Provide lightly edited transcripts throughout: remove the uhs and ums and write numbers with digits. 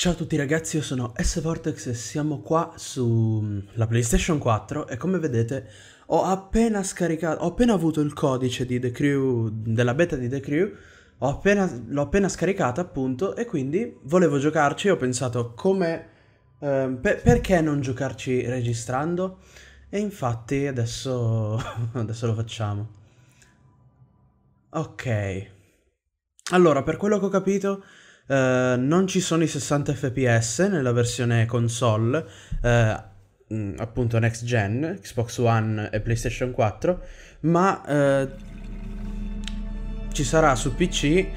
Ciao a tutti ragazzi, io sono S-Vortex e siamo qua sulla PlayStation 4 e come vedete ho appena avuto il codice di The Crew, della beta di The Crew, l'ho appena scaricata appunto e quindi volevo giocarci e ho pensato perché non giocarci registrando? E infatti adesso, adesso lo facciamo. Ok. Allora, per quello che ho capito, non ci sono i 60 fps nella versione console, appunto next gen, Xbox One e PlayStation 4, ma ci sarà su PC,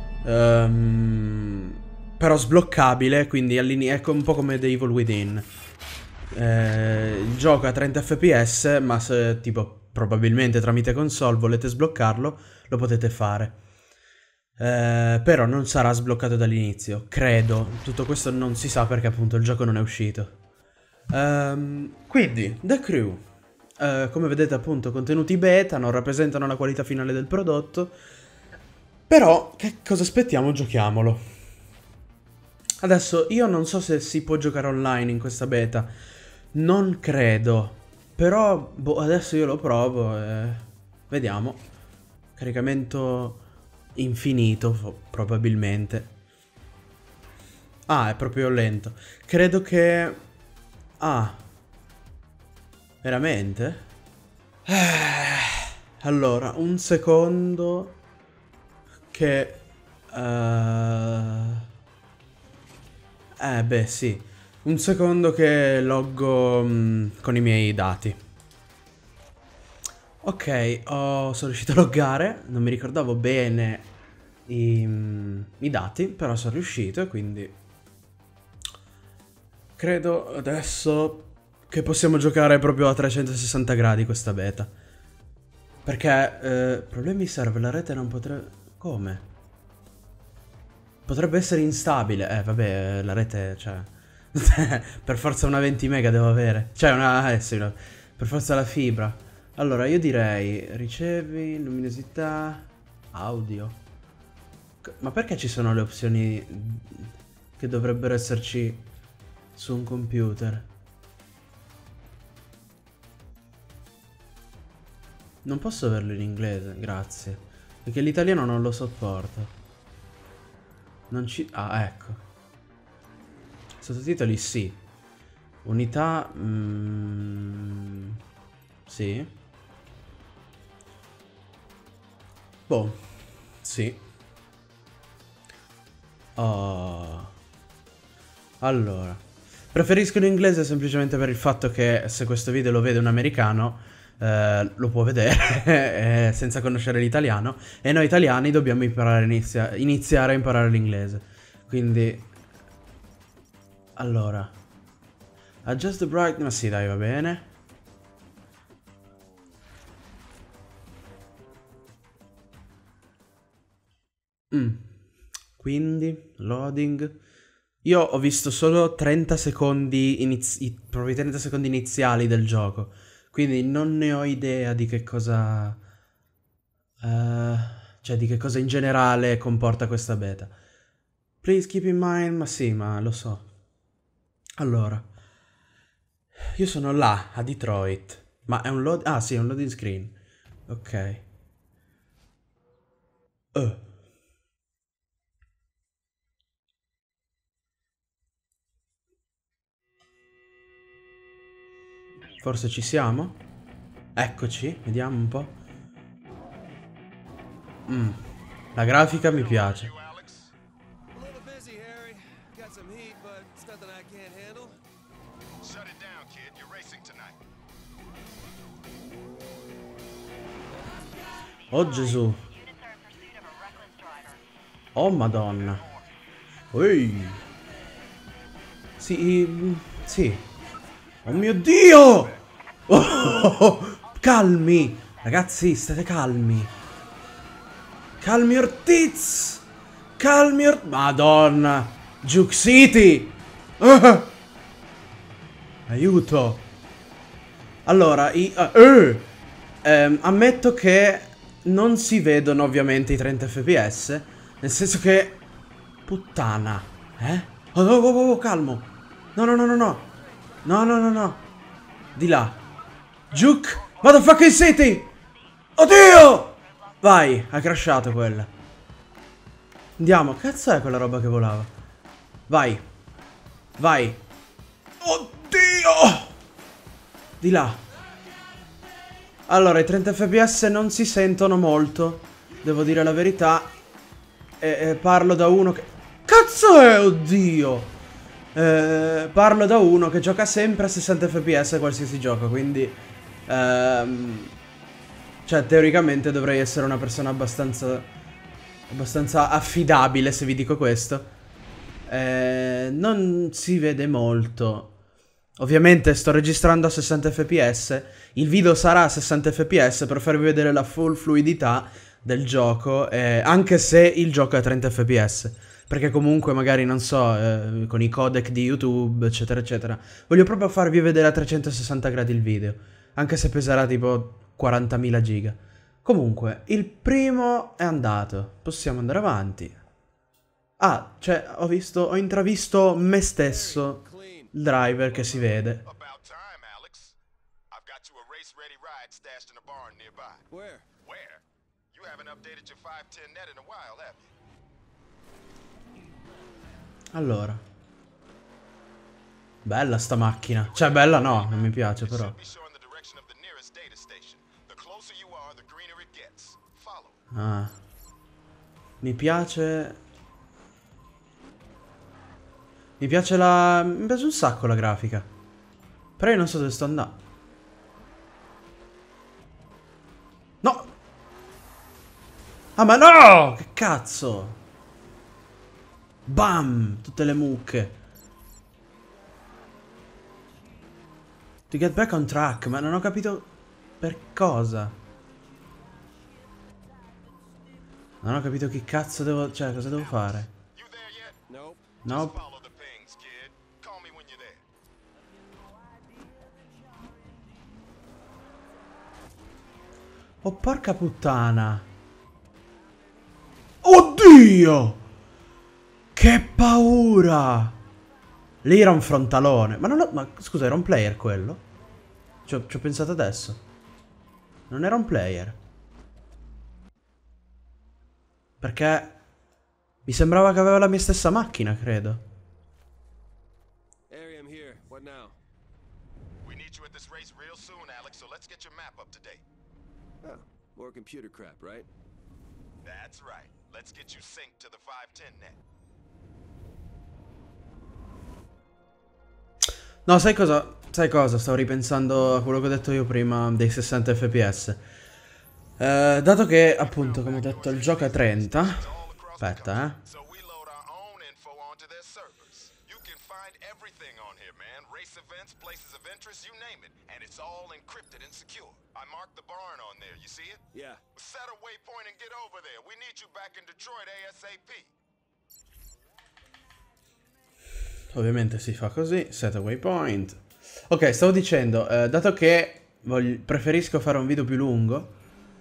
però sbloccabile, quindi ecco un po' come The Evil Within. Il gioco a 30 fps, ma se tipo probabilmente tramite console volete sbloccarlo, lo potete fare. Però non sarà sbloccato dall'inizio, credo. Tutto questo non si sa perché appunto il gioco non è uscito. Quindi, The Crew. Come vedete appunto contenuti beta non rappresentano la qualità finale del prodotto. Però, che cosa aspettiamo? Giochiamolo. Adesso, io non so se si può giocare online in questa beta. Non credo. Però, boh, adesso io lo provo e... vediamo. Caricamento... infinito, probabilmente. Ah, è proprio lento. Credo che... ah. Veramente? Allora, un secondo... che... beh, sì. Un secondo che loggo con i miei dati. Ok, sono riuscito a loggare, non mi ricordavo bene i dati, però sono riuscito e quindi credo adesso che possiamo giocare proprio a 360 gradi questa beta. Perché, problemi server, la rete non potrebbe... come? Potrebbe essere instabile, vabbè, la rete, cioè... per forza una 20 mega devo avere, cioè una... sì, per forza la fibra. Allora, io direi, ricevi, luminosità, audio. Ma perché ci sono le opzioni che dovrebbero esserci su un computer? Non posso averlo in inglese, grazie. Perché l'italiano non lo sopporto. Non ci... ah, ecco. Sottotitoli sì. Unità... sì. Boh, sì. Oh. Allora, preferisco l'inglese semplicemente per il fatto che se questo video lo vede un americano, lo può vedere senza conoscere l'italiano, e noi italiani dobbiamo imparare iniziare a imparare l'inglese. Quindi, allora, adjust the brightness, ma sì, dai, va bene. Quindi, loading. Io ho visto solo 30 secondi, proprio i 30 secondi iniziali del gioco. Quindi non ne ho idea di che cosa... cioè di che cosa in generale comporta questa beta. Please keep in mind, ma sì, ma lo so. Allora, io sono là, a Detroit. Ma è un load... ah sì, è un loading screen. Ok. Forse ci siamo? Eccoci, vediamo un po'. La grafica mi piace. Oh Gesù. Oh Madonna. Ehi. Sì, sì. Oh mio Dio! Oh, calmi! Ragazzi, state calmi. Calmi Ortiz! Calmi Madonna! Juke City! Aiuto! Allora, ammetto che non si vedono ovviamente i 30 fps, nel senso che... puttana, eh? Oh, no, oh, oh, oh, calmo. No, no, no, no, no. No, no, no, no. Di là. Juke. Motherfucking city. Oddio. Vai, ha crashato quella. Andiamo. Cazzo è quella roba che volava? Vai. Vai. Oddio. Di là. Allora, i 30 fps non si sentono molto. Devo dire la verità. Parlo da uno che... Cazzo è? Oddio. Parlo da uno che gioca sempre a 60 fps qualsiasi gioco, quindi... cioè, teoricamente dovrei essere una persona abbastanza affidabile se vi dico questo. Non si vede molto. Ovviamente sto registrando a 60 fps. Il video sarà a 60 fps per farvi vedere la full fluidità del gioco, anche se il gioco è a 30 fps. Perché comunque magari, non so, con i codec di YouTube, eccetera, eccetera. Voglio proprio farvi vedere a 360 gradi il video. Anche se peserà tipo 40.000 giga. Comunque, il primo è andato. Possiamo andare avanti. Ah, cioè, ho intravisto me stesso, il driver che si vede. Allora. Bella sta macchina. Cioè, bella no, non mi piace però. Ah. Mi piace... Mi piace un sacco la grafica. Però io non so dove sto andando. No! Ah, ma no! Che cazzo! Bam! Tutte le mucche. To get back on track, ma non ho capito per cosa. Non ho capito che cazzo devo... Cioè, cosa devo fare? Nope. Oh, porca puttana. Oddio! Che paura! Lì era un frontalone. Ma non lo... Ma scusa, era un player quello? Ci ho pensato adesso. Non era un player. Perché... Mi sembrava che aveva la mia stessa macchina, credo. Harry, I'm here. What now? We need you at this race real soon, Alex, so let's get your map up to date. Oh, more computer crap, right? That's right. Let's get you synced to the 510 net. No, sai cosa? Sai cosa? Stavo ripensando a quello che ho detto io prima dei 60 fps. Dato che, appunto, come ho detto, il gioco è 30. Aspetta, Ovviamente si fa così, set a waypoint. Ok, stavo dicendo, dato che preferisco fare un video più lungo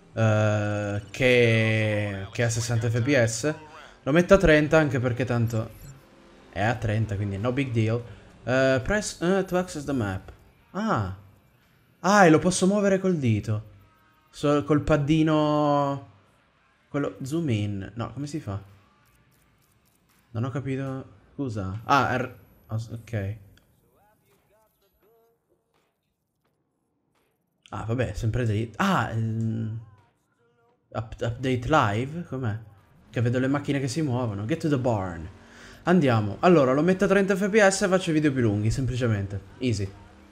che a 60 fps, lo metto a 30 anche perché tanto è a 30, quindi no big deal. Press to access the map. Ah, e lo posso muovere col dito. Col paddino... Quello... Zoom in. No, come si fa? Non ho capito... Scusa. Ah, ok. Ah, vabbè, sempre dritto. Ah, update live? Com'è? Che vedo le macchine che si muovono. Get to the barn. Andiamo. Allora, lo metto a 30 fps e faccio video più lunghi, semplicemente. Easy.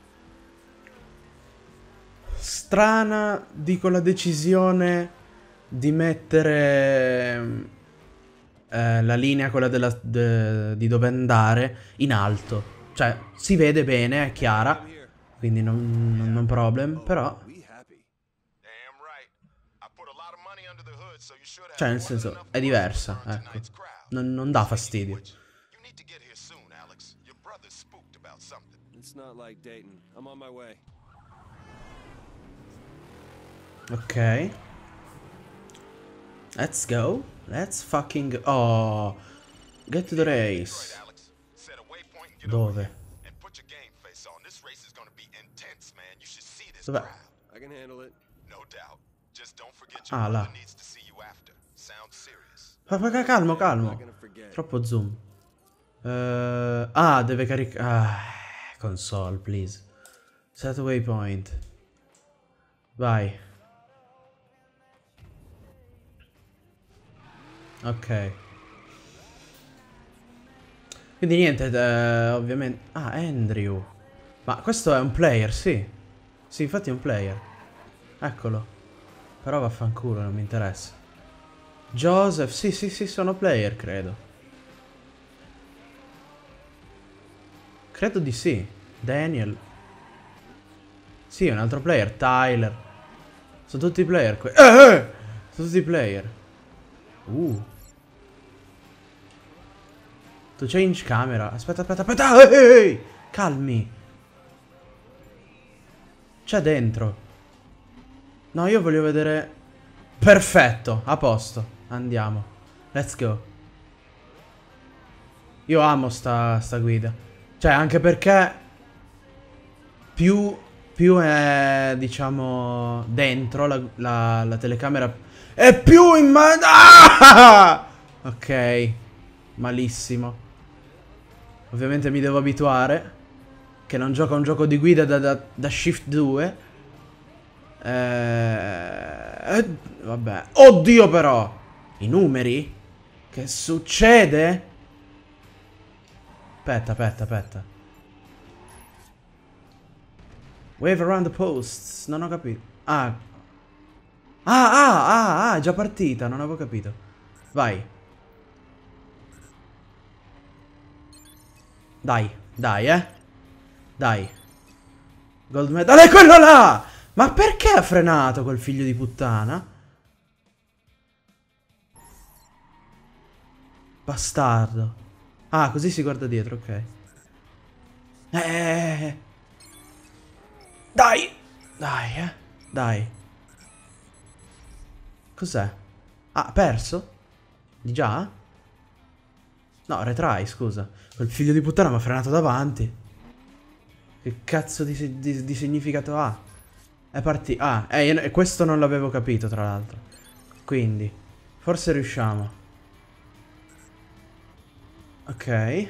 Strana, dico, la decisione di mettere... la linea, quella di dove andare, in alto. Cioè, si vede bene, è chiara. Quindi non problem, però... Cioè, nel senso, è diversa, ecco. Non dà fastidio. Ok. Let's go. Let's fucking... Oh. Get to the race. Dove? Dov'è? Ah, là. Calmo, calmo. Troppo zoom. Ah, deve caricare... Ah, console, please. Set waypoint. Vai. Ok. Quindi niente, ovviamente... Ah, Andrew. Ma questo è un player, sì. Sì, infatti è un player. Eccolo. Però vaffanculo, non mi interessa. Joseph, sì, sì, sì, sono player, credo. Credo di sì. Daniel. Sì, è un altro player. Tyler. Sono tutti player qui. Sono tutti player. To change camera. Aspetta, aspetta, aspetta. Ehi! Calmi. C'è dentro. No, io voglio vedere... Perfetto, a posto. Andiamo. Let's go. Io amo sta guida. Cioè, anche perché... Più è, diciamo, dentro la telecamera... È più in mano... Ah! Ok. Malissimo. Ovviamente mi devo abituare. Che non gioco a un gioco di guida da Shift 2. Vabbè. Oddio però. I numeri? Che succede? Aspetta, aspetta, aspetta. Wave around the posts. Non ho capito. Ah. È già partita. Non avevo capito. Vai. Dai, dai, Dai. Gold medal. È quello là! Ma perché ha frenato quel figlio di puttana? Bastardo. Ah, così si guarda dietro, ok. Dai! Dai, Dai. Cos'è? Ah, perso? Di già? No, retry, scusa. Quel figlio di puttana mi ha frenato davanti. Che cazzo di significato ha? È partito. Ah, e questo non l'avevo capito, tra l'altro. Quindi, forse riusciamo. Ok.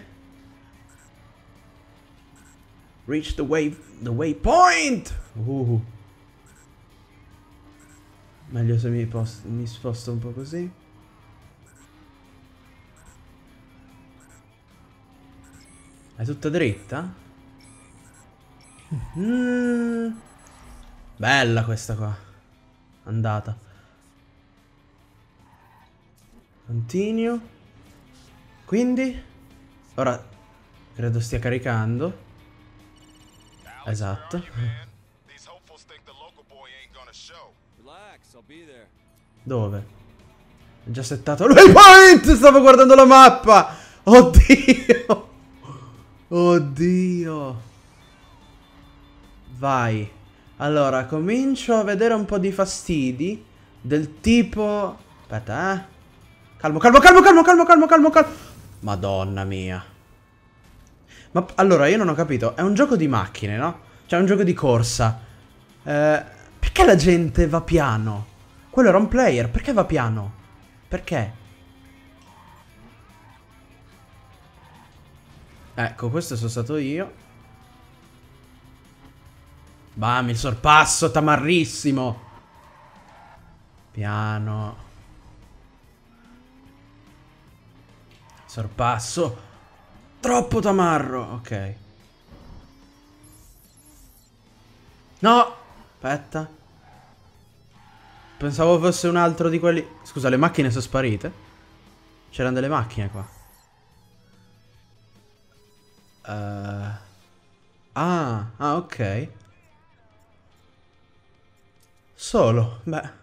Reach the waypoint! Meglio se mi sposto un po' così. È tutta dritta? Bella questa qua. Andata. Continuo. Quindi? Ora credo stia caricando. Esatto. Dove? È già settato il waypoint! Stavo guardando la mappa! Oddio! Oddio! Vai. Allora, comincio a vedere un po' di fastidi. Del tipo... Aspetta, Calmo, calmo, calmo, calmo, calmo, calmo, calmo, calmo. Madonna mia. Ma allora, io non ho capito. È un gioco di macchine, no? Cioè, è un gioco di corsa. Perché la gente va piano? Quello era un player. Perché va piano? Perché? Ecco, questo sono stato io. Bam, il sorpasso tamarrissimo. Piano. Sorpasso. Troppo tamarro. Ok. No. Aspetta. Pensavo fosse un altro di quelli... Scusa, le macchine sono sparite? C'erano delle macchine qua. Ok. Solo, beh.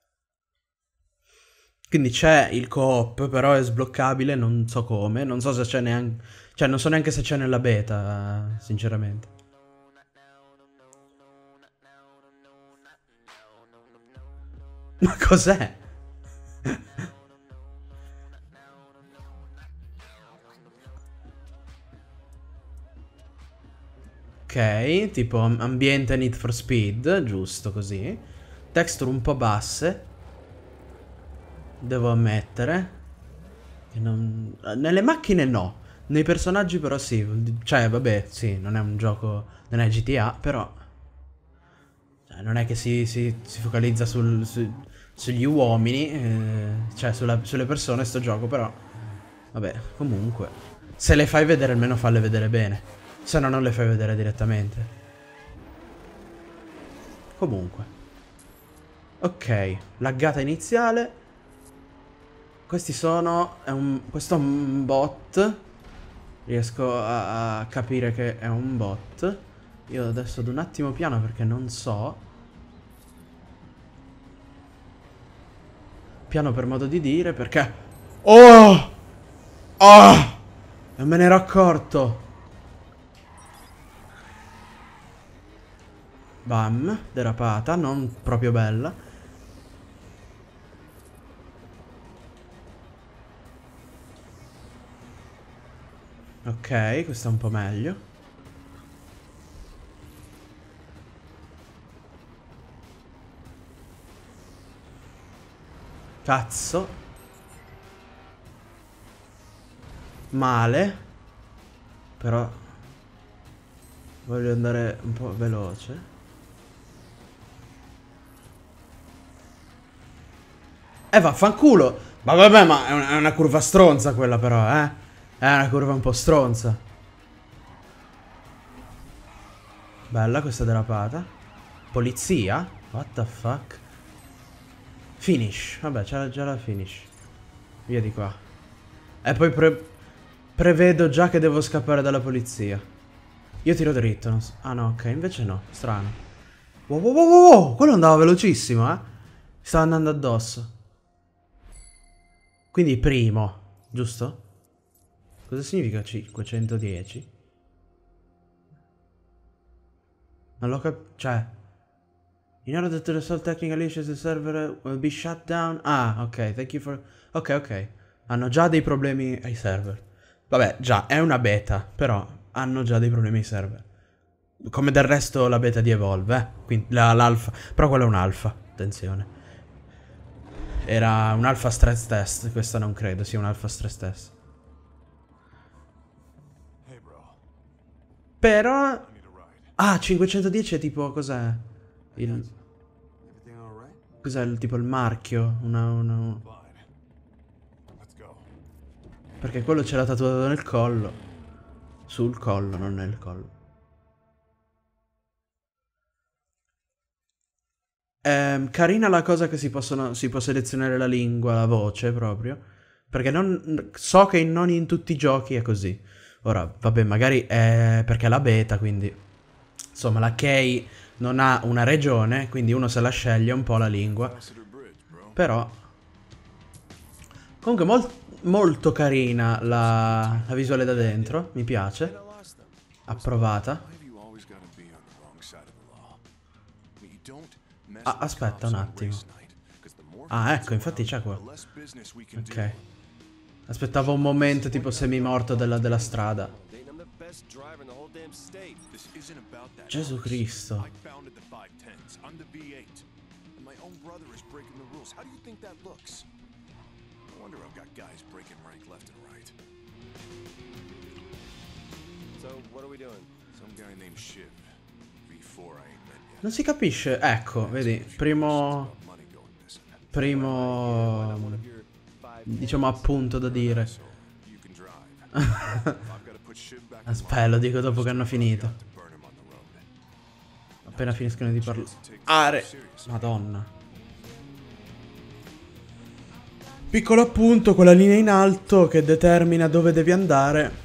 Quindi c'è il co-op, però è sbloccabile, non so come. Non so se c'è neanche... Cioè, non so neanche se c'è nella beta, sinceramente. Ma cos'è? Ok, tipo ambiente Need for Speed, giusto così. Texture un po' basse. Devo ammettere. Che nelle macchine no. Nei personaggi però sì. Cioè, vabbè, sì, non è un gioco... Non è GTA, però... Cioè, non è che si focalizza sugli uomini. Cioè, sulle persone sto gioco, però... Vabbè, comunque. Se le fai vedere, almeno falle vedere bene. Se no, non le fai vedere direttamente. Comunque. Ok, laggata iniziale. Questi sono... questo è un bot. Riesco a capire che è un bot. Io adesso ad un attimo piano perché non so. Piano per modo di dire perché... Oh! Oh! Non me ne ero accorto. Bam, derapata, non proprio bella. Ok, questa è un po' meglio. Cazzo. Male. Però voglio andare un po' veloce. Vaffanculo. Ma vabbè, ma è una curva stronza quella però, eh. È una curva un po' stronza. Bella questa derapata. Polizia? What the fuck? Finish. Vabbè, c'era già la finish. Via di qua. E poi prevedo già che devo scappare dalla polizia. Io tiro dritto, non so. Ah no, ok, invece no. Strano. Wow, wow, wow, wow, wow. Quello andava velocissimo, eh. Stava andando addosso. Quindi primo, giusto? Cosa significa 510? Non l'ho capito. Cioè... In order to resolve technical issues, the server will be shut down. Ah, ok, thank you for... Ok, ok. Hanno già dei problemi ai server. Vabbè, già, è una beta, però hanno già dei problemi ai server. Come del resto la beta di Evolve, eh. Quindi l'alfa. Però quella è un'alfa, attenzione. Era un alfa stress test, questa non credo sia un alfa stress test. Però... Ah, 510 è tipo, cos'è? Il... Cos'è tipo il marchio? Perché quello ce l'ha tatuato nel collo. Sul collo, non nel collo. Carina la cosa che si può selezionare la lingua, la voce proprio. Perché so che non in tutti i giochi è così. Ora, vabbè, magari è perché è la beta, quindi... Insomma, la Key non ha una regione, quindi uno se la sceglie un po' la lingua. Però... Comunque molto carina la visuale da dentro, mi piace. Approvata. Ah, aspetta un attimo. Ah, ecco, infatti c'è qua. Ok. Aspettavo un momento tipo semi-morto della strada. Gesù Cristo. Non si capisce. Ecco, vedi, primo diciamo appunto da dire. Aspetta, lo dico dopo che hanno finito. Appena finiscono di parlare. Madonna. Piccolo appunto, quella linea in alto che determina dove devi andare.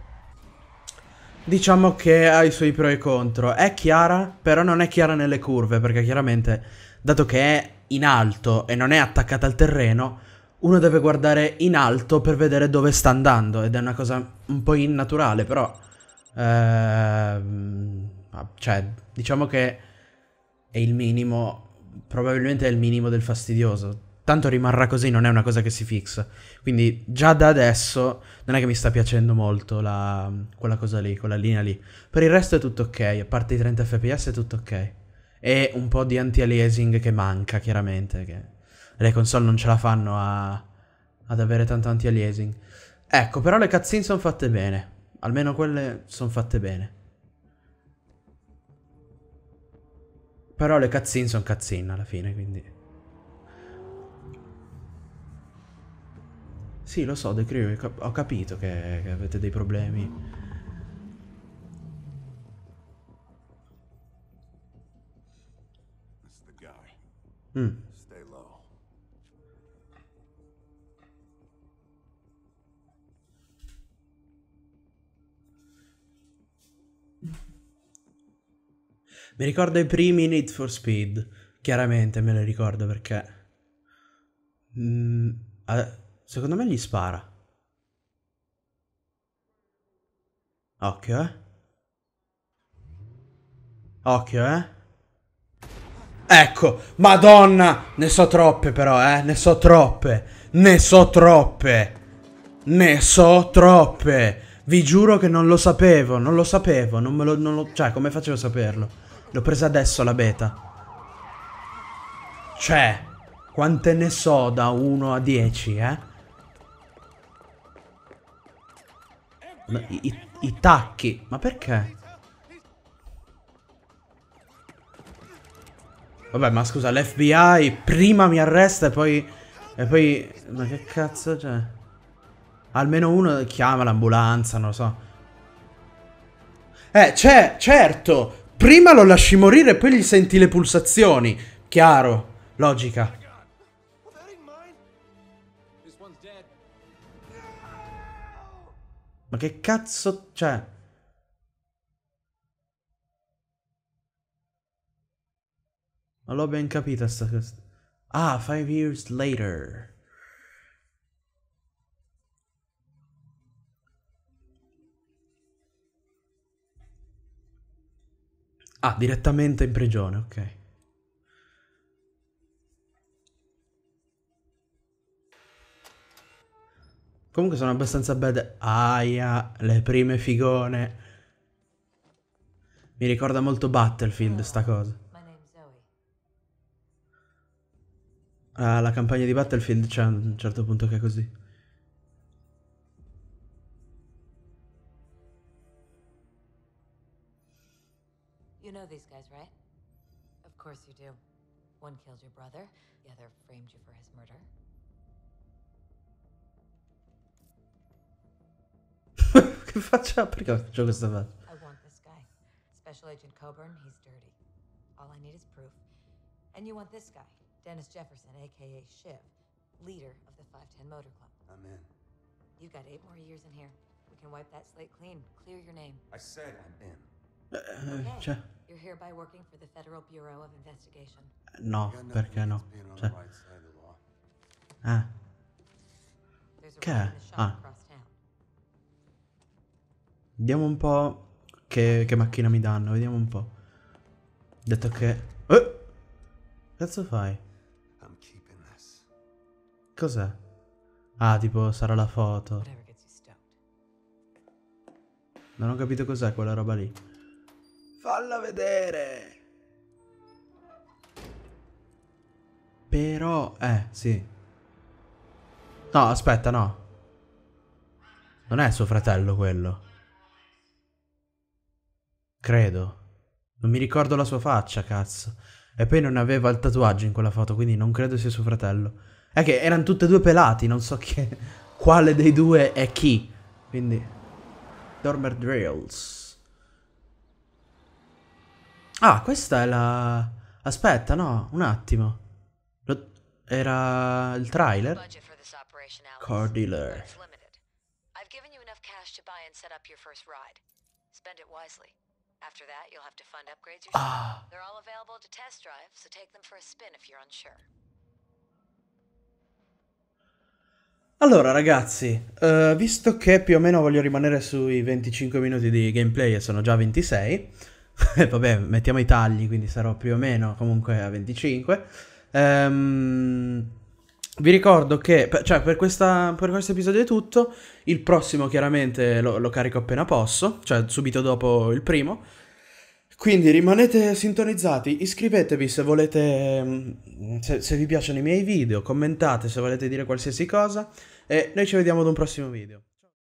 Diciamo che ha i suoi pro e contro. È chiara, però non è chiara nelle curve, perché chiaramente, dato che è in alto e non è attaccata al terreno, uno deve guardare in alto per vedere dove sta andando, ed è una cosa un po' innaturale, però... cioè, diciamo che è il minimo, probabilmente è il minimo del fastidioso. tanto rimarrà così, non è una cosa che si fixa. Quindi già da adesso non è che mi sta piacendo molto quella cosa lì, quella linea lì. Per il resto è tutto ok, a parte i 30 fps è tutto ok. E un po' di anti-aliasing che manca, chiaramente, che le console non ce la fanno ad avere tanto anti-aliasing. Ecco, però le cutscene sono fatte bene. Almeno quelle sono fatte bene. Però le cutscene sono cutscene alla fine, quindi... Sì, lo so, The Crew, ho capito che avete dei problemi. Stay low. Mi ricordo i primi Need for Speed. Chiaramente me li ricordo perché... secondo me gli spara. Occhio, eh. Occhio, eh. Ecco, madonna. Ne so troppe però, ne so troppe. Ne so troppe. Ne so troppe. Vi giuro che non lo sapevo, non lo sapevo. Cioè, come facevo a saperlo? L'ho presa adesso la beta. Cioè, quante ne so da 1 a 10, eh? I tacchi. Ma perché? Vabbè, ma scusa, l'FBI prima mi arresta e poi... Ma che cazzo c'è? Almeno uno chiama l'ambulanza, non lo so. Certo! Prima lo lasci morire e poi gli senti le pulsazioni. Chiaro. Logica. Ma che cazzo c'è? Non l'ho ben capita sta cosa. Ah, 5 years later. Ah, direttamente in prigione, ok. Comunque sono abbastanza bad. Aia, le prime figone. Mi ricorda molto Battlefield sta cosa. La campagna di Battlefield c'è a un certo punto che è così. You know these guys, right? Of course you do. One killed your brother, the other framed you for his murder. Che faccia? Perché faccio questa faccia? I want this guy. Special Agent Coburn, he's dirty. All I need is proof. And you want this guy, Dennis Jefferson, aka Shiv, leader of the 510 Motor Club. I'm in. You've got 8 more years in here. We can wipe that slate clean, clear your name. I said I'm in. Okay. Cioè, You're hereby working for the Federal Bureau of Investigation. no, perché no? Cioè, There's a che room è? in the shop Ah, across town. vediamo un po' che macchina mi danno, vediamo un po'. Detto che... Cazzo fai? I'm keeping this. Cos'è? Ah, tipo sarà la foto. Whatever gets you stoked. Non ho capito cos'è quella roba lì. Falla vedere! Però... sì. No, aspetta, no. Non è suo fratello quello. Credo. Non mi ricordo la sua faccia, cazzo. E poi non aveva il tatuaggio in quella foto, quindi non credo sia suo fratello. È che erano tutti e due pelati, non so quale dei due è chi. Quindi... Dormer Drills. Ah, questa è la... Aspetta, no, un attimo. Era il trailer? Car dealer. I've given you enough cash to buy and set up your first ride. Spend it wisely. After that, you'll have to fund upgrades yourself. They're all available to test drive, so take them for a spin if you're unsure. Allora, ragazzi, visto che più o meno voglio rimanere sui 25 minuti di gameplay e sono già 26, vabbè, mettiamo i tagli, quindi sarò più o meno comunque a 25. Vi ricordo che, cioè, per questo episodio è tutto. Il prossimo chiaramente lo carico appena posso, cioè subito dopo il primo. Quindi rimanete sintonizzati, iscrivetevi se volete, se vi piacciono i miei video, commentate se volete dire qualsiasi cosa e noi ci vediamo ad un prossimo video.